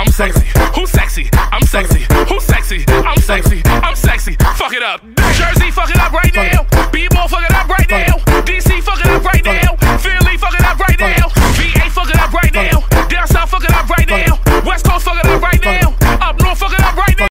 I'm sexy. Who's sexy? I'm sexy. Who's sexy? I'm sexy. I'm sexy. Fuck it up. Jersey, fuck it up right now. B-ball, fuck it up right now. DC, fuck it up right now. Philly, fuck it up right now. VA, fuck it up right now. Down south, fuck it up.